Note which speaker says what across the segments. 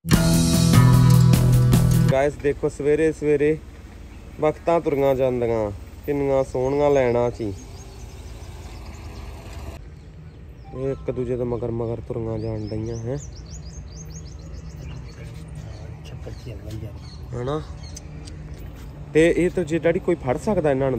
Speaker 1: Guys देखो सवेरे सवेरे वक्तां तुरियां जांदियां किन्नियां सोहणियां लैणां ची एक दूजे तो मगर मगर तुरियां जान डईयां हैं है ना। ते ये तो जे डैडी कोई फड़ सकदा इन्हां नूं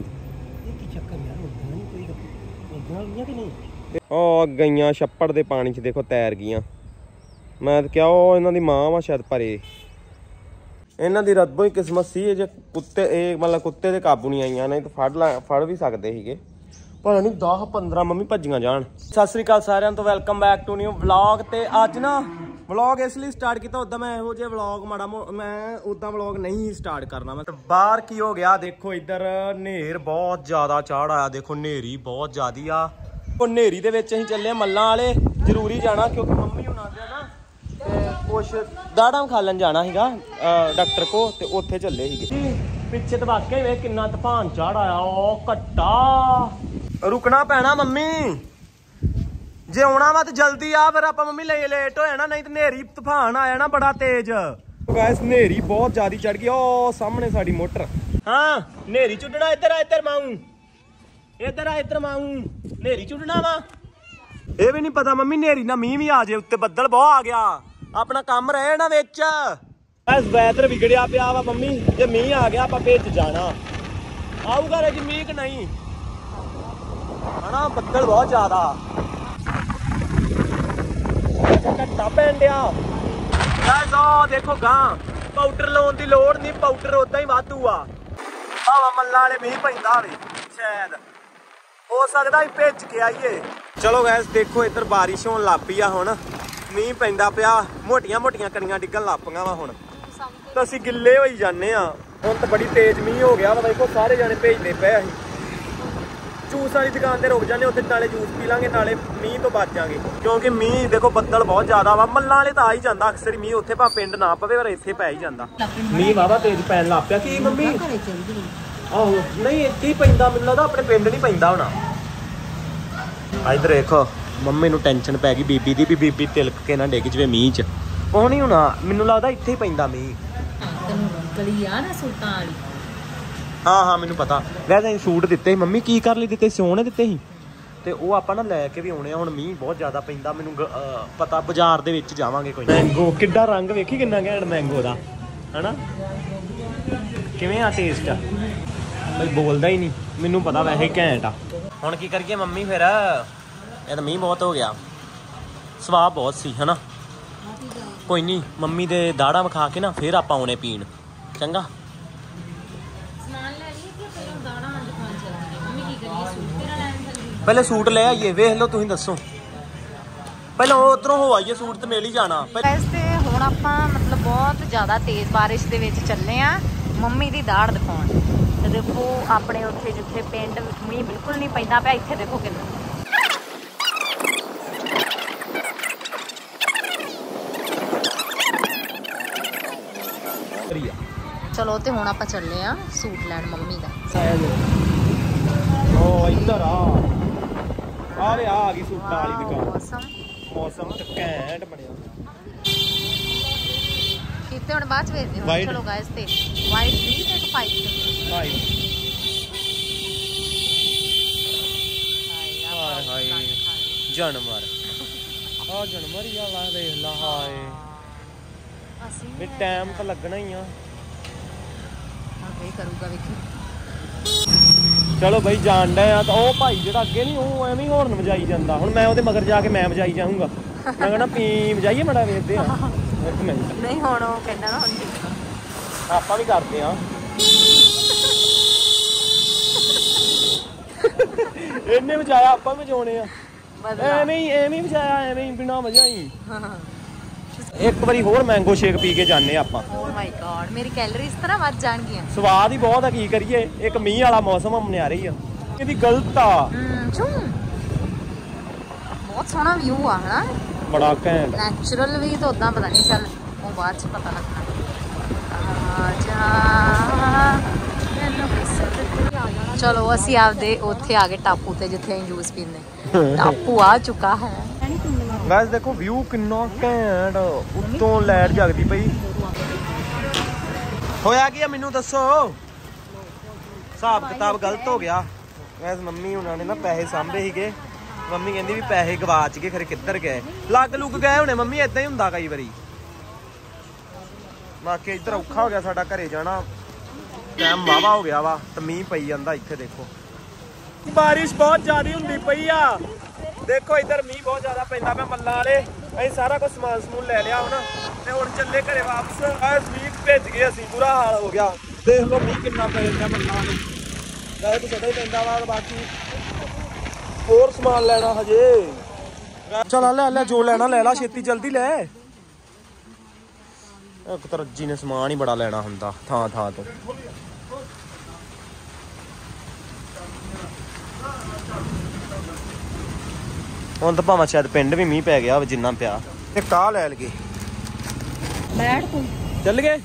Speaker 1: गईयां छप्पड़ दे पानी च देखो तैर गईयां। मैं तो क्या इन्हां दी मां वा शायद परे इन्हां दी रब्बो ही किस्मत सी जे कुत्ते मतलब कुत्ते दे काबू नहीं आईयां नहीं तो फड़ भी सकदे सीगे पता नहीं 10-15 मम्मी भज्जियां जान। सत श्री अकाल सारिਆਂ ਤੋਂ welcome back to new vlog. ਤੇ ਅੱਜ ਨਾ ਵਲੌਗ ਇਸ ਲਈ ਸਟਾਰਟ ਕੀਤਾ ਉਦਾਂ ਮੈਂ ਇਹੋ ਜਿਹੇ ਵਲੌਗ ਮੈਂ ਉਦਾਂ ਵਲੌਗ ਨਹੀਂ ਸਟਾਰਟ ਕਰਨਾ। ਮੈਂ ਬਾਹਰ ਕੀ ਹੋ ਗਿਆ ਦੇਖੋ ਇੱਧਰ ਹਨੇਰ ਬਹੁਤ ਜ਼ਿਆਦਾ ਚਾੜ ਆਇਆ ਦੇਖੋ ਹਨੇਰੀ ਬਹੁਤ ਜ਼ਿਆਦੀ ਆ। ਉਹ ਹਨੇਰੀ ਦੇ ਵਿੱਚ ਅਸੀਂ ਚੱਲੇ ਮੱਲਾਂ ਵਾਲੇ ਜ਼ਰੂਰੀ ਜਾਣਾ ਕਿਉਂਕਿ ਮੰਮੀ ਹੁਣਾਂ ਦੇ ਨਾ ਕੁਛ ਦਾੜਾਂ ਖਾਲਣ ਜਾਣਾ ਸੀਗਾ ਡਾਕਟਰ ਕੋ ਤੇ ਉੱਥੇ ਚੱਲੇ ਸੀਗੇ। ਪਿੱਛੇ ਤਾਂ ਵਾਕਿਆ ਵੇਖ ਕਿੰਨਾ ਤੂਫਾਨ ਚਾੜ ਆਇਆ ਉਹ ਘੱਟਾ ਰੁਕਣਾ ਪੈਣਾ ਮੰਮੀ ਜੇ ਆਉਣਾ ਵਾ ਤੇ ਜਲਦੀ ਆ ਫਿਰ ਆਪਾਂ ਮੰਮੀ ਲੇਟ ਹੋ ਜਾਣਾ ਨਹੀਂ ਤੇ ਹਨੇਰੀ ਤੂਫਾਨ ਆਇਆ ਨਾ ਬੜਾ ਤੇਜ਼। ਗਾਇਸ ਹਨੇਰੀ ਬਹੁਤ ਜ਼ਿਆਦਾ ਚੜ ਗਈ ਉਹ ਸਾਹਮਣੇ ਸਾਡੀ ਮੋਟਰ। ਹਾਂ ਹਨੇਰੀ ਚੁੱਟਣਾ ਇੱਧਰ ਮਾਊ ਇੱਧਰ ਮਾਊ ਹਨੇਰੀ ਚੁੱਟਣਾ ਵਾ ਇਹ ਵੀ ਨਹੀਂ ਪਤਾ ਮੰਮੀ ਹਨੇਰੀ ਨਾਲ ਮੀਂਹ ਵੀ ਆ ਜੇ ਉੱਤੇ ਬੱਦਲ ਬਹੁਤ ਆ ਗਿਆ ਆਪਣਾ ਕੰਮ ਰਹੇ ਨਾ ਵਿੱਚ। ਬਸ ਵੈਦਰ ਵਿਗੜਿਆ ਪਿਆ ਵਾ ਮੰਮੀ ਜੇ ਮੀਂਹ ਆ ਗਿਆ ਆਪਾਂ ਭੇਜ ਜਾਣਾ ਆਊਗਾ ਰੇ ਮੀਂਹ ਕਿ ਨਹੀਂ ਹਨਾ ਬੱਦਲ ਬਹੁਤ ਜ਼ਿਆਦਾ ਘੱਟਾ ਪੈਣ ਡਿਆ। ਦੇਖੋ ਗਾਂ ਪਾਊਡਰ ਲਾਉਣ ਦੀ ਲੋੜ ਨਹੀਂ ਪਾਊਡਰ ਉਦਾਂ ਹੀ ਵਾਧੂ ਆ ਹਵਾ ਮੱਲਾਂ ਵਾਲੇ ਮੀਂਹ ਪੈਂਦਾ ਹੋਵੇ ਸ਼ਾਇਦ ਹੋ ਸਕਦਾ ਹੀ ਭੇਜ ਕੇ ਆਈਏ। ਚਲੋ ਗੈਸ ਦੇਖੋ ਇੱਧਰ ਬਾਰਿਸ਼ ਹੋਣ ਲੱਗ ਪਈ ਆ ਹੁਣ ਮੀਂਹ ਪੈਂਦਾ ਪਿਆ ਮੋਟੀਆਂ ਮੋਟੀਆਂ ਕਣੀਆਂ ਡਿੱਗਣ ਲੱਗ ਪਈਆਂ ਵਾ ਹੁਣ ਤਾਂ ਅਸੀਂ ਗਿੱਲੇ ਹੋਈ ਜਾਂਦੇ ਆ। ਹੁਣ ਤਾਂ ਬੜੀ ਤੇਜ਼ ਮੀਂਹ ਹੋ ਗਿਆ ਵਾ ਦੇਖੋ ਸਾਰੇ ਜਾਣੇ ਭੇਜਦੇ ਪਏ ਅਸੀਂ ਜੂਸ ਵਾਲੀ ਦੁਕਾਨ ਤੇ ਰੁਕ ਜਾਂਦੇ ਉੱਥੇ ਨਾਲੇ ਜੂਸ ਪੀ ਲਾਂਗੇ ਨਾਲੇ ਮੀਂਹ ਤੋਂ ਬਚ ਜਾਾਂਗੇ ਕਿਉਂਕਿ ਮੀਂਹ ਦੇਖੋ ਬੱਦਲ ਬਹੁਤ ਜ਼ਿਆਦਾ ਵਾ ਮੱਲਾਂ ਵਾਲੇ ਤਾਂ ਆ ਹੀ ਜਾਂਦਾ ਅਕਸਰ ਮੀਂਹ ਉੱਥੇ ਭਾਵੇਂ ਪਿੰਡ ਨਾ ਪਵੇ ਪਰ ਇੱਥੇ ਪੈ ਹੀ ਜਾਂਦਾ ਮੀਂਹ ਵਾਵਾ ਤੇਜ਼ ਪੈਣ ਲੱਗ ਪਿਆ ਕੀ ਮੰਮੀ ਆਹੋ ਨਹੀਂ ਇੱਥੇ ਹੀ ਪੈਂਦਾ ਮੈਨੂੰ ਲੱਗਦਾ ਆਪਣੇ ਪਿੰਡ ਨਹੀਂ ਪੈਂਦਾ ਹੋਣਾ। ਇੱਧਰ ਦੇਖੋ ਮੰਮੀ ਨੂੰ ਟੈਨਸ਼ਨ ਪੈ ਗਈ ਬੀਬੀ ਦੀ ਵੀ ਬੀਬੀ ਤਿਲਕ ਕੇ ਨਾ ਡਿੱਗ ਜਵੇ ਮੀਂਹ ਚ ਉਹ ਨਹੀਂ ਹੋਣਾ ਮੈਨੂੰ ਲੱਗਦਾ ਇੱਥੇ ਹੀ ਪੈਂਦਾ ਮੀਂਹ। ਹਾਂ ਮੈਨੂੰ ਪਤਾ ਵੈਸੇ ਅਸੀਂ ਸੂਟ ਦਿੱਤੇ ਸੀ ਮੰਮੀ ਕੀ ਕਰ ਲਈ ਦਿੱਤੇ ਸਿਉਣੇ ਦਿੱਤੇ ਸੀ ਤੇ ਉਹ ਆਪਾਂ ਨਾ ਲੈ ਕੇ ਵੀ ਆਉਣੇ ਆ ਹੁਣ ਮੀਂਹ ਬਹੁਤ ਜ਼ਿਆਦਾ ਪੈਂਦਾ ਮੈਨੂੰ ਪਤਾ ਬਾਜ਼ਾਰ ਦੇ ਵਿੱਚ ਜਾਵਾਂਗੇ ਕੋਈ ਮੈਂਗੋ ਕਿੱਡਾ ਰੰਗ ਵੇਖੀ ਕਿੰਨਾ ਘੈਂਟ ਮੈਂਗੋ ਦਾ ਹਨਾ ਕਿਵੇਂ ਆ ਟੇਸਟ ਬਈ ਬੋਲਦਾ ਹੀ ਨਹੀਂ ਮੈਨੂੰ ਪਤਾ ਵੈਸੇ ਘੈਂਟ ਆ। ਹੁਣ ਕੀ ਕਰੀਏ ਮੰਮੀ ਫਿਰ ਇਹ ਤਾਂ ਮੀਂਹ ਬਹੁਤ ਹੋ ਗਿਆ ਸਵਾਦ ਬਹੁਤ ਸੀ ਹਨਾ ਕੋਈ ਨਹੀਂ ਮੰਮੀ ਦੇ ਦਾੜਾਂ ਵਿਖਾ ਕੇ ਨਾ ਫਿਰ ਆਪਾਂ ਆਉਣੇ ਪੀਣ ਚੰਗਾ। ਪਹਿਲੇ ਸੂਟ ਲੈ ਆਈਏ ਵੇਖ ਲਓ ਤੁਸੀਂ ਦੱਸੋ ਪਹਿਲਾਂ ਉਧਰੋਂ ਹੋ ਆਈਏ ਸੂਟ ਤੇ ਮਿਲ ਹੀ ਜਾਣਾ।
Speaker 2: ਵੈਸੇ ਹੁਣ ਆਪਾਂ ਮਤਲਬ ਬਹੁਤ ਜ਼ਿਆਦਾ ਤੇਜ਼ ਬਾਰਿਸ਼ ਦੇ ਵਿੱਚ ਚੱਲੇ ਆ ਮੰਮੀ ਦੀ ਦਾੜ ਦਿਖਾਉਣ ਤੇ ਦੇਖੋ ਆਪਣੇ ਉੱਥੇ ਜਿੱਥੇ ਪਿੰਡ ਮੀਂਹ ਬਿਲਕੁਲ ਨਹੀਂ ਪੈਂਦਾ ਪਿਆ ਇੱਥੇ ਦੇਖੋ ਕਿੰਨਾ ਚਲੋ ਤੇ ਹੁਣ ਆਪਾਂ ਚੱਲੇ ਆ ਸੂਟ ਲੈਣ ਮੰਮੀ ਦਾ।
Speaker 1: ਉਹ ਇੱਧਰ ਆ ਗਈ ਸੂਟਾਂ ਵਾਲੀ ਦੁਕਾਨ ਮੌਸਮ ਤੇ ਘੈਂਟ ਬਣਿਆ
Speaker 2: ਕਿਤੇ ਹੁਣ ਬਾਅਦ ਚ ਵੇਖਦੇ ਹਾਂ। ਚਲੋ ਗਾਇਸ ਤੇ ਵਾਈਟ ਵੀ ਤੇ ਇੱਕ ਪਾਈਪ
Speaker 1: ਹਾਏ ਜਾਨਵਰ ਆ ਜਾਨਵਰ ਹੀ ਆ ਲਾ ਦੇਖ ਲਾ ਹਾਏ ਵੀ ਟਾਈਮ ਤਾਂ ਲੱਗਣਾ ਹੀ ਆ
Speaker 2: ਕਰੂਗਾ ਵੇਖੀ।
Speaker 1: ਚਲੋ ਬਈ ਜਾਣ ਡਏ ਆ ਤਾਂ ਉਹ ਭਾਈ ਜਿਹੜਾ ਅੱਗੇ ਨਹੀਂ ਉਹ ਐਵੇਂ ਹੌਰਨ ਵਜਾਈ ਜਾਂਦਾ ਹੁਣ ਮੈਂ ਉਹਦੇ ਮਗਰ ਜਾ ਕੇ ਮੈਂ ਵਜਾਈ ਜਾਊਂਗਾ ਮੈਂ ਕਹਿੰਦਾ ਪੀ ਵਜਾਈਏ ਮਾੜਾ ਵੇਖਦੇ ਆ ਇੱਕ ਮਿੰਟ
Speaker 2: ਨਹੀਂ ਹੁਣ ਉਹ ਕਹਿੰਦਾ ਨਾ
Speaker 1: ਆਪਾਂ ਵੀ ਕਰਦੇ ਆ ਇਹਨੇ ਵਜਾਇਆ ਆਪਾਂ ਵਜਾਉਣੇ ਆ ਐਵੇਂ ਹੀ ਵਜਾਇਆ ਐਵੇਂ ਹੀ ਬਿਨਾਂ ਵਜ੍ਹਾ ਹੀ। ਇੱਕ ਵਾਰੀ ਹੋਰ ਮੈਂਗੋ ਸ਼ੇਕ ਪੀ ਕੇ ਜਾਂਦੇ ਆਪਾਂ।
Speaker 2: ਓ ਮਾਈ ਗॉड ਮੇਰੀ ਕੈਲਰੀਜ਼ ਤਰ੍ਹਾਂ ਵੱਧ ਜਾਣਗੀਆਂ
Speaker 1: ਸਵਾਦ ਹੀ ਬਹੁਤ ਆ ਕੀ ਕਰੀਏ ਇੱਕ ਮੀਂਹ ਵਾਲਾ ਮੌਸਮ ਮਨਿਆ ਰਹੀ ਆ ਇਹਦੀ ਗਲਤ ਆ
Speaker 2: ਬਹੁਤ ਸੋਹਣਾ ਵਿਊ ਆ ਹਨਾ
Speaker 1: ਬੜਾ ਘੈਂਟ
Speaker 2: ਨੈਚੁਰਲ ਵੀ ਤਾਂ ਉਦਾਂ ਪਤਾ ਨਹੀਂ ਚੱਲ ਉਹ ਬਾਅਦ ਚ ਪਤਾ ਲੱਗਣਾ। ਚਲੋ ਅਸੀਂ ਆਪਦੇ ਉੱਥੇ ਆ ਗਏ ਟਾਪੂ ਤੇ ਜਿੱਥੇ ਅਸੀਂ ਜੂਸ ਪੀਂਦੇ ਟਾਪੂ ਆ ਚੁੱਕਾ ਹੈ
Speaker 1: ਗਾਇਸ ਦੇਖੋ ਵਿਊ ਕਿੰਨਾ ਘੈਂਟ, ਉੱਤੋਂ ਲਾਈਟ ਜਗਦੀ ਪਈ। ਹੋਇਆ ਕੀ ਆ ਮੈਨੂੰ ਦੱਸੋ, ਹਿਸਾਬ ਕਿਤਾਬ ਗਲਤ ਹੋ ਗਿਆ। ਗਾਇਸ ਮੰਮੀ ਉਹਨਾਂ ਨੇ ਨਾ ਪੈਸੇ ਸਾਂਭੇ ਸੀਗੇ, ਮੰਮੀ ਕਹਿੰਦੀ ਵੀ ਪੈਸੇ ਗਵਾਚ ਗਏ, ਖਰੇ ਕਿੱਧਰ ਗਏ, ਲੱਗ ਲੁੱਗ ਗਏ ਹੋਣੇ ਮੰਮੀ, ਏਦਾਂ ਹੀ ਹੁੰਦਾ ਕਈ ਵਾਰੀ। ਬਾਕੀ ਇੱਧਰ ਔਖਾ ਹੋ ਗਿਆ ਸਾਡਾ ਘਰੇ ਜਾਣਾ, ਟਾਈਮ ਵਾਵਾ ਹੋ ਗਿਆ ਵਾ ਤੇ ਮੀਂਹ ਪਈ ਜਾਂਦਾ। ਇੱਥੇ ਦੇਖੋ ਬਾਰਿਸ਼ ਬਹੁਤ ਜ਼ਿਆਦਾ ਹੁੰਦੀ ਪਈ ਆ, ਦੇਖੋ ਇੱਧਰ ਮੀਂਹ ਬਹੁਤ ਜ਼ਿਆਦਾ ਪੈਂਦਾ ਪਿਆ ਮੱਲਾਂ ਵਾਲੇ। ਅਸੀਂ ਸਾਰਾ ਕੁਝ ਸਮਾਨ ਸਮੂਨ ਲੈ ਲਿਆ ਹੁਣ ਤੇ ਹੁਣ ਚੱਲੇ ਘਰੇ ਵਾਪਸ। ਮੀਂਹ ਭੇਜ ਗਏ ਅਸੀਂ, ਬੁਰਾ ਹਾਲ ਹੋ ਗਿਆ। ਦੇਖ ਲਓ ਮੀਂਹ ਕਿੰਨਾ ਪੈ ਰਿਹਾ ਮੱਲਾਂ ਵਾਲੇ, ਵੈਸੇ ਤਾਂ ਸਦਾ ਹੀ ਪੈਂਦਾ ਵਾ। ਬਾਕੀ ਹੋਰ ਸਮਾਨ ਲੈਣਾ ਹਜੇ, ਚਲ ਲੈ ਲੈ ਜੋ ਲੈਣਾ ਲੈ ਲਾ, ਛੇਤੀ ਜਲਦੀ ਲੈ। ਇੱਕ ਤਾਂ ਰੱਜੀ ਨੇ ਸਮਾਨ ਹੀ ਬੜਾ ਲੈਣਾ ਹੁੰਦਾ ਥਾਂ ਥਾਂ ਤੋਂ। ਹੁਣ ਤਾਂ ਭਾਵੇਂ ਸ਼ਾਇਦ ਪਿੰਡ ਵੀ ਮੀਂਹ ਪੈ ਗਿਆ ਹੋਵੇ ਜਿੰਨਾ ਪਿਆ। ਤੇ ਕਾਹ ਲੈ ਲਗੇ
Speaker 2: ਬੈਠ ਤੂੰ,
Speaker 1: ਚੱਲ ਗਏ।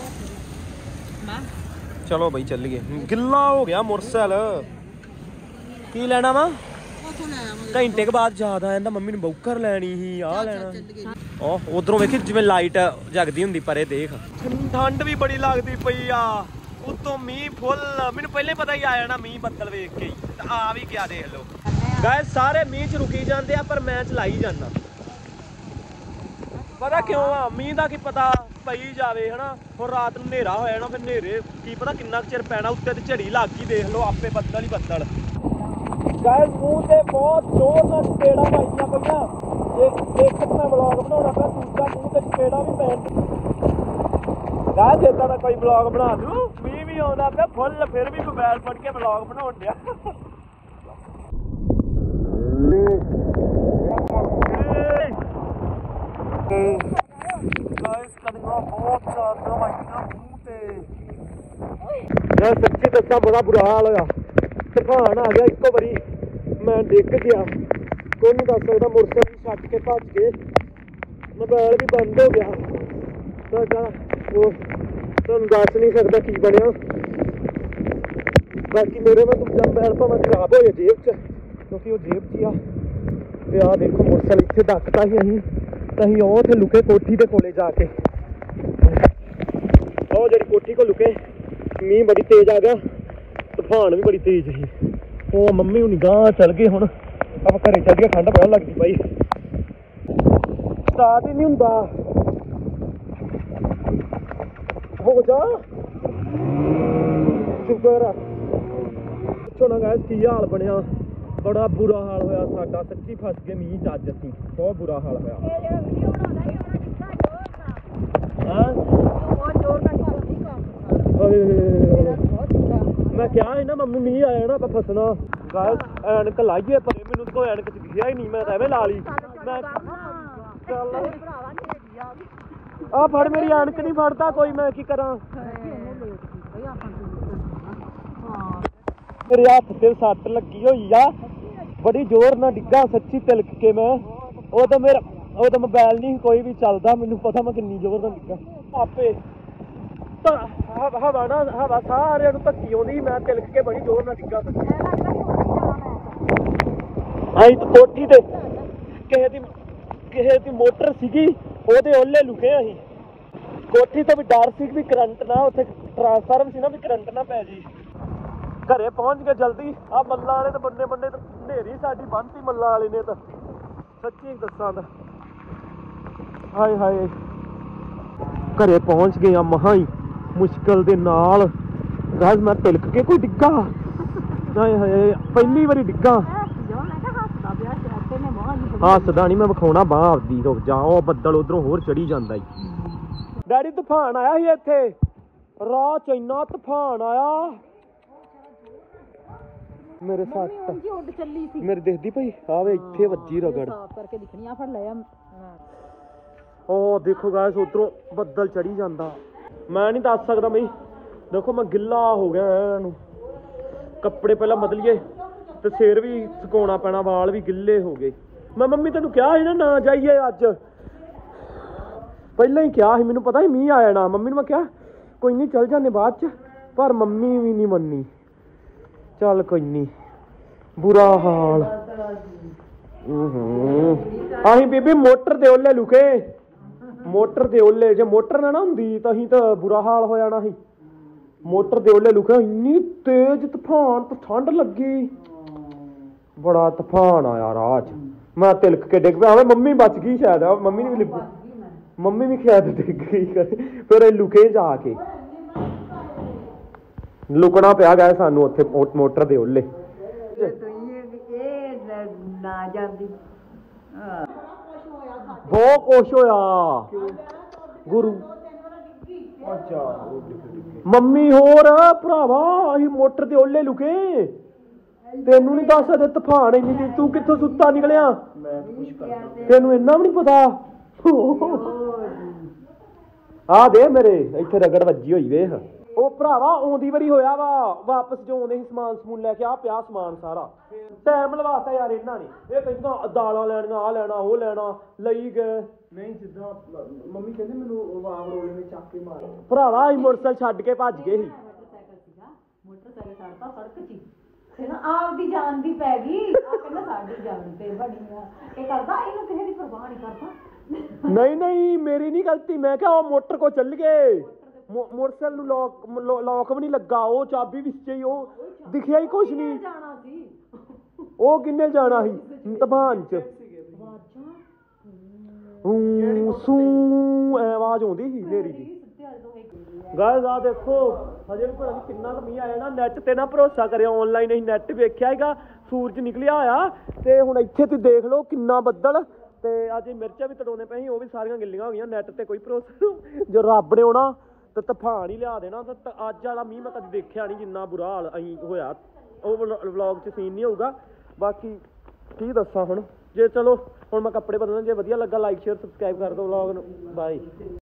Speaker 1: ਚਲੋ ਬਈ ਚੱਲ ਗਏ। ਗਿੱਲਾ ਹੋ ਗਿਆ ਮੋਟਰਸਾਈਕਲ। ਕੀ ਲੈਣਾ ਵਾ? ਘੰਟੇ ਕੇ ਬਾਅਦ ਯਾਦ ਆ ਜਾਂਦਾ ਮੰਮੀ ਨੂੰ ਬੌਕਰ ਲੈਣੀ ਸੀ, ਆਹ ਲੈਣਾ। ਉਹ ਉਧਰੋਂ ਵੇਖੀ ਜਿਵੇਂ ਲਾਈਟ ਜਗਦੀ ਹੁੰਦੀ, ਪਰੇ ਦੇਖ। ਠੰਡ ਵੀ ਬੜੀ ਲੱਗਦੀ ਪਈ ਆ, ਉੱਤੋਂ ਮੀਂਹ ਫੁੱਲ। ਮੈਨੂੰ ਪਹਿਲੇ ਪਤਾ ਹੀ ਆ ਜਾਣਾ ਮੀਂਹ ਬੱਦਲ ਵੇਖ ਕੇ, ਆ ਵੀ ਕਿਆ ਦੇਖ ਲਓ। ਗਾਇਸ ਸਾਰੇ ਮੀਂਹ ਚ ਰੁਕੀ ਜਾਂਦੇ ਆ ਪਰ ਮੈਂ ਚਲਾਈ ਜਾਂਦਾ। ਪਤਾ ਕਿਉਂ ਆ? ਮੀਂਹ ਦਾ ਕੀ ਪਤਾ ਪਈ ਜਾਵੇ ਹਨਾ, ਹੁਣ ਰਾਤ ਨੂੰ ਹਨੇਰਾ ਹੋ ਜਾਣਾ, ਫਿਰ ਹਨੇਰੇ ਕੀ ਪਤਾ ਕਿੰਨਾ ਕੁ ਚਿਰ ਪੈਣਾ। ਉੱਤੇ ਤੇ ਝੜੀ ਲੱਗ ਗਈ, ਦੇਖ ਲਓ ਆਪੇ ਬੱਦਲ ਹੀ ਬੱਦਲ। ਗਾਇਸ ਮੂੰਹ ਤੇ ਬਹੁਤ ਜ਼ੋਰ ਨਾਲ ਚਪੇੜਾਂ ਵੱਜੀਆਂ ਪਈਆਂ। ਇੱਕ ਤਾਂ ਮੈਂ ਵਲੌਗ ਬਣਾਉਣਾ ਪਿਆ, ਦੂਜਾ ਮੂੰਹ ਤੇ ਚਪੇੜਾਂ ਵੀ ਪੈਣ। ਗਾਇਸ ਏਦਾਂ ਦਾ ਕੋਈ ਵਲੌਗ ਬਣਾ ਦੂ, ਮੀਂਹ ਵੀ ਆਉਂਦਾ ਪਿਆ ਫੁੱਲ, ਫਿਰ ਵੀ ਮੋਬਾਈਲ ਫੜ ਕੇ ਵਲੌਗ ਬਣਾਉਣ ਡਿਆ। ਯਾਰ ਸੱਚੀ ਦੱਸਾਂ ਬੜਾ ਬੁਰਾ ਹਾਲ ਹੋਇਆ, ਤੂਫਾਨ ਆ ਗਿਆ ਇੱਕੋ ਵਾਰੀ, ਮੈਂ ਡਿੱਗ ਗਿਆ। ਕੋਈ ਨਹੀਂ ਦੱਸ ਸਕਦਾ, ਮੋਟਰਸਾਈਕਲ ਛੱਡ ਕੇ ਭੱਜ ਕੇ ਮੋਬਾਈਲ ਵੀ ਬੰਦ ਹੋ ਗਿਆ। ਉਹ ਤੁਹਾਨੂੰ ਦੱਸ ਨਹੀਂ ਸਕਦਾ ਕੀ ਬਣਿਆ। ਬਾਕੀ ਮੇਰੇ ਮੈਂ ਦੂਜਾ ਮੋਬਾਈਲ ਭਾਵੇਂ ਖਰਾਬ ਹੋਇਆ ਜੇਬ 'ਚ, ਕਿਉਂਕਿ ਉਹ ਜੇਬ 'ਚ ਹੀ ਆ। ਤੇ ਆਹ ਦੇਖੋ ਮੋਟਰਸਾਈਕਲ ਇੱਥੇ ਡੱਕਤਾ ਸੀ ਅਸੀਂ, ਤਾਂ ਅਸੀਂ ਉਹ ਉੱਥੇ ਲੁਕੇ ਕੋਠੀ ਦੇ ਕੋਲੇ ਜਾ ਕੇ। ਉਹ ਜਿਹੜੀ ਕੋਠੀ ਕੋ ਲੁਕੇ, ਮੀਂਹ ਬੜੀ ਤੇਜ਼ ਆ ਗਿਆ, ਤੂਫਾਨ ਵੀ ਬੜੀ ਤੇਜ਼ ਸੀ। ਉਹ ਮੰਮੀ ਹੁਣੀ ਗਾਂਹ ਚੱਲ ਗਏ, ਹੁਣ ਆਪਾਂ ਘਰੇ ਚੱਲ ਗਏ। ਠੰਡ ਬਹੁਤ ਲੱਗਦੀ ਭਾਈ, ਸਟਾਰਟ ਹੀ ਨਹੀਂ ਹੁੰਦਾ। ਹੋ ਜਾ ਸ਼ੁਕਰ ਆ। ਪੁੱਛੋ ਨਾ ਗਾਇਸ ਕੀ ਹਾਲ ਬਣਿਆ, ਬੜਾ ਬੁਰਾ ਹਾਲ ਹੋਇਆ ਸਾਡਾ। ਸੱਚੀ ਫਸ ਗਏ ਮੀਂਹ 'ਚ ਅੱਜ ਅਸੀਂ, ਬਹੁਤ ਬੁਰਾ ਹਾਲ ਹੋਇਆ। ਮੈਂ ਕਿਹਾ ਸੀ ਨਾ ਮੰਮੀ ਮੀਂਹ ਆਇਆ ਨਾ ਆਪਾਂ ਫਸਣਾ। ਗਾਇਸ ਐਨਕ ਲਾਈਏ ਪਰ ਮੈਨੂੰ ਕੋਈ ਐਨਕ 'ਚ ਦਿਖਿਆ ਹੀ ਨਹੀਂ, ਮੈਂ ਤਾਂ ਐਵੇਂ ਲਾ ਲਈ। ਮੈਂ ਚੱਲ ਆ ਫੜ, ਮੇਰੀ ਐਨਕ ਨਹੀਂ ਫੜਦਾ ਕੋਈ, ਮੈਂ ਕੀ ਕਰਾਂ। ਮੇਰੇ ਹੱਥ ਤੇ ਸੱਟ ਲੱਗੀ ਹੋਈ ਆ, ਬੜੀ ਜ਼ੋਰ ਨਾਲ ਡਿੱਗਾ ਸੱਚੀ, ਤਿਲਕ ਕੇ ਮੈਂ। ਉਹ ਤਾਂ ਮੋਬਾਈਲ ਨਹੀਂ ਕੋਈ ਵੀ ਚੱਲਦਾ, ਮੈਨੂੰ ਪਤਾ ਮੈਂ ਕਿੰਨੀ ਜ਼ੋਰ ਨਾਲ ਡਿੱਗਾ। ਆਪੇ ਹਵਾ ਸਾਰਿਆਂ ਨੂੰ ਧੱਕੀ ਆਉਂਦੀ, ਮੈਂ ਤਿਲਕ ਕੇ ਬੜੀ ਜ਼ੋਰ ਨਾਲ ਡਿੱਗਾ। ਅਸੀਂ ਤਾਂ ਕੋਠੀ ਤੇ ਕਿਸੇ ਦੀ ਮੋਟਰ ਸੀਗੀ, ਉਹਦੇ ਓਲੇ ਲੁਕੇ ਅਸੀਂ। ਕੋਠੀ ਤੋਂ ਵੀ ਡਰ ਸੀ ਵੀ ਕਰੰਟ ਨਾ, ਉੱਥੇ ਟਰਾਂਸਫਾਰਮ ਸੀ ਨਾ, ਵੀ ਕਰੰਟ ਨਾ ਪੈ ਜੀ। ਘਰੇ ਪਹੁੰਚ ਗਏ ਜਲਦੀ। ਆ ਮੱਲਾਂ ਵਾਲੇ ਤਾਂ ਬੰਦੇ ਹਨੇਰੀ ਸਾਡੀ ਬੰਨ੍ਹਤੀ ਮੱਲਾਂ ਵਾਲੇ ਨੇ ਤਾਂ, ਸੱਚੀ ਦੱਸਾਂ ਤਾਂ। ਹਾਏ ਹਾਏ ਘਰੇ ਪਹੁੰਚ ਗਏ ਆ ਮਹਾਂ ਹੀ, ਮੁਸ਼ਕਲ ਦੇ ਨਾਲ। ਗਾਇਸ ਮੈਂ ਤਿਲਕ ਕੇ ਕੋਈ ਡਿੱਗਾ, ਹਾਏ ਹਾਏ ਪਹਿਲੀ ਵਾਰੀ ਡਿੱਗਾ। ਹੱਸਦਾ ਨਹੀਂ, ਮੈਂ ਵਿਖਾਉਣਾ ਬਾਂਹ ਆਪਦੀ। ਰੁਕ ਜਾ, ਉਹ ਬੱਦਲ ਉਧਰੋਂ ਹੋਰ ਚੜੀ ਜਾਂਦਾ ਈ। ਡੈਡੀ ਤੂਫਾਨ ਆਇਆ ਸੀ ਇੱਥੇ, ਰਾਹ 'ਚ ਇੰਨਾ ਤੂਫਾਨ ਆਇਆ, ਮੇਰੇ ਸੱਟ ਮੇਰੇ ਦਿਖਦੀ ਪਈ ਆਵੇ ਇੱਥੇ ਵੱਜੀ ਰਗੜ ਕਰਕੇ ਦਿਖਣੀ ਆ। ਫੜ ਲਿਆ ਉਹ ਦੇਖੋ ਗਾਇਸ, ਉਧਰੋਂ ਬੱਦਲ ਚੜੀ ਜਾਂਦਾ। ਮੈਂ ਨਹੀਂ ਦੱਸ ਸਕਦਾ ਬਈ, ਦੇਖੋ ਮੈਂ ਗਿੱਲਾ ਹੋ ਗਿਆ ਇਹਨੂੰ। ਕੱਪੜੇ ਪਹਿਲਾਂ ਬਦਲੀਏ ਤੇ ਸਿਰ ਵੀ ਸੁਕਾਉਣਾ ਪੈਣਾ, ਵਾਲ ਵੀ ਗਿੱਲੇ ਹੋ ਗਏ। ਮੈਂ ਮੰਮੀ ਤੈਨੂੰ ਕਿਹਾ ਸੀ ਨਾ ਜਾਈਏ ਅੱਜ, ਪਹਿਲਾਂ ਹੀ ਕਿਹਾ ਸੀ, ਮੈਨੂੰ ਪਤਾ ਸੀ ਮੀਂਹ ਆ ਜਾਣਾ। ਮੰਮੀ ਨੂੰ ਮੈਂ ਕਿਹਾ ਕੋਈ ਨਹੀਂ ਚੱਲ ਜਾਂਦੇ ਬਾਅਦ 'ਚ, ਪਰ ਮੰਮੀ ਵੀ ਨਹੀਂ ਮੰਨੀ। ਚੱਲ ਕੋਈ ਨਹੀਂ, ਬੁਰਾ ਹਾਲ। ਅਸੀਂ ਬੀਬੀ ਮੋਟਰ ਦੇ ਓਲੇ ਲੁਕੇ, ਮੋਟਰ ਦੇ ਓਲੇ, ਜੇ ਮੋਟਰ ਨਾ ਹੁੰਦੀ ਤਾਂ ਅਸੀਂ ਤਾਂ ਬੁਰਾ ਹਾਲ ਹੋ ਜਾਣਾ ਸੀ। ਮੋਟਰ ਦੇ ਓਲੇ ਲੁਕੇ, ਇੰਨੀ ਤੇਜ਼ ਤੂਫਾਨ ਤੇ ਠੰਡ ਲੱਗੀ, ਬੜਾ ਤੂਫਾਨ ਆਇਆ ਰਾਹ 'ਚ। ਮੈਂ ਤਿਲਕ ਕੇ ਡਿੱਗ ਪਿਆ। ਮੰਮੀ ਬਚ ਗਈ ਸ਼ਾਇਦ, ਮੰਮੀ ਨੇ ਵੀ ਮੰਮੀ ਵੀ ਸ਼ਾਇਦ ਡਿੱਗ ਗਈ। ਫਿਰ ਇਹ ਲੁਕੇ ਜਾ ਕੇ ਲੁਕਣਾ ਪਿਆ ਗਿਆ ਸਾਨੂੰ ਉੱਥੇ ਮੋਟਰ ਦੇ ਓਲੇ।
Speaker 2: ਨਾ ਜਾਂਦੀ
Speaker 1: ਬਹੁਤ ਕੁਛ ਹੋਇਆ ਗੁਰੂ। ਮੰਮੀ ਹੋਰ ਭਰਾਵਾ ਅਸੀਂ ਮੋਟਰ ਦੇ ਓਲੇ ਲੁਕੇ, ਤੈਨੂੰ ਨਹੀਂ ਦੱਸ ਸਕਦੇ ਤੂਫਾਨ ਇੰਨੀ ਤੇਜ਼। ਤੂੰ ਕਿੱਥੋਂ ਸੁੱਤਾ ਨਿਕਲਿਆ, ਤੈਨੂੰ ਇੰਨਾ ਵੀ ਨਹੀਂ ਪਤਾ। ਆ ਦੇ ਮੇਰੇ ਇੱਥੇ ਰਗੜ ਵੱਜੀ ਹੋਈ ਵੇਖ। ਉਹ ਭਰਾਵਾ ਆਉਂਦੀ ਵਾਰੀ ਹੋਇਆ ਵਾ, ਵਾਪਸ ਜੋ ਆਉਂਦੇ ਸੀ ਸਮਾਨ ਸਮੂਨ ਲੈ ਕੇ, ਆ ਪਿਆ ਸਮਾਨ ਸਾਰਾ। ਟਾਈਮ ਲਵਾਤਾ ਯਾਰ ਇਹਨਾਂ ਨੇ। ਇਹ ਕਹਿੰਦਾ ਦਾਲਾਂ ਲੈਣੀਆਂ, ਆ ਲੈਣਾ, ਉਹ ਲੈਣਾ, ਲਈ ਗਏ। ਨਹੀਂ ਜਿੱਦਾਂ ਮੰਮੀ ਕਹਿੰਦੇ ਮੈਨੂੰ ਆਪ ਰੋਲੇ ਨੇ ਚੱਕ ਕੇ ਮਾਰ। ਭਰਾਵਾ ਅਸੀਂ ਮੋਟਰਸਾਈਕਲ ਛੱਡ ਕੇ ਭੱਜ ਗਏ ਸੀ।
Speaker 2: ਮੋਟਰਸਾਈਕਲ ਛੱਡਤਾ ਸੜਕ 'ਚ ਹੀ, ਆਪਦੀ ਜਾਨ ਦੀ ਪੈ ਗਈ। ਆ ਕਹਿੰਦਾ ਸਾਡੀ ਜਾਨ ਤੇ ਬਣੀ ਆ, ਇਹ ਕਰਦਾ, ਇਹਨੂੰ ਕਿਸੇ ਦੀ ਪਰਵਾਹ ਨਹੀਂ ਕਰਦਾ।
Speaker 1: ਨਹੀਂ ਨਹੀਂ ਮੇਰੀ ਨਹੀਂ ਗਲਤੀ, ਮੈਂ ਕਿਹਾ ਉਹ ਮੋਟਰ ਕੋ ਚੱਲ ਗਏ। ਮੋਟਰਸਾਈਕਲ ਨੂੰ ਲੌਕ ਵੀ ਨਹੀਂ ਲੱਗਾ, ਉਹ ਚਾਬੀ ਵਿੱਚ ਹੀ, ਉਹ ਦਿਖਿਆ ਹੀ ਕੁਛ ਨਹੀਂ। ਉਹ ਕਿੰਨੇ ਜਾਣਾ ਸੀ ਤਬਾਨ 'ਚ। ਸੂ ਆਵਾਜ਼ ਆਉਂਦੀ ਸੀ ਮੇਰੀ ਦੀ। ਗਾਇਜ਼ ਆ ਦੇਖੋ ਹਜੇ ਵੀ ਪਤਾ ਨਹੀਂ ਕਿੰਨਾ ਕੁ ਮੀਂਹ ਆਇਆ ਨਾ। ਨੈਟ ਤੇ ਨਾ ਭਰੋਸਾ ਕਰਿਆ, ਆਨਲਾਈਨ ਅਸੀਂ ਨੈਟ ਵੇਖਿਆ ਹੈਗਾ, ਸੂਰਜ ਨਿਕਲਿਆ ਹੋਇਆ ਤੇ ਹੁਣ ਇੱਥੇ ਤੁਸੀਂ ਦੇਖ ਲਓ ਕਿੰਨਾ ਬੱਦਲ। ਤੇ ਅੱਜ ਮਿਰਚਾਂ ਵੀ ਤੜਾਉਣੇ ਪਏ ਸੀ, ਉਹ ਵੀ ਸਾਰੀਆਂ ਗਿੱਲੀਆਂ ਹੋ ਗਈਆਂ। ਨੈਟ ਤੇ ਕੋਈ ਭਰੋਸਾ ਨਹੀਂ, ਜੋ ਰੱਬ ਨੇ ਆਉਣਾ ਤੇ ਤੂਫਾਨ ਹੀ ਲਿਆ ਦੇਣਾ। ਤੇ ਅੱਜ ਵਾਲਾ ਮੀਂਹ ਮੈਂ ਕਦੇ ਦੇਖਿਆ ਨਹੀਂ, ਜਿੰਨਾ ਬੁਰਾ ਹਾਲ ਅਸੀਂ ਹੋਇਆ। ਉਹ ਵਲੌਗ 'ਚ ਸੀਨ ਨਹੀਂ ਹੋਊਗਾ। ਬਾਕੀ ਕੀ ਦੱਸਾਂ ਹੁਣ, ਜੇ ਚਲੋ ਹੁਣ ਮੈਂ ਕੱਪੜੇ ਬਦਲਣਾ। ਜੇ ਵਧੀਆ ਲੱਗਾ ਲਾਈਕ ਸ਼ੇਅਰ ਸਬਸਕ੍ਰਾਈਬ ਕਰ ਦਿਓ ਵਲੌਗ ਨੂੰ। ਬਾਏ।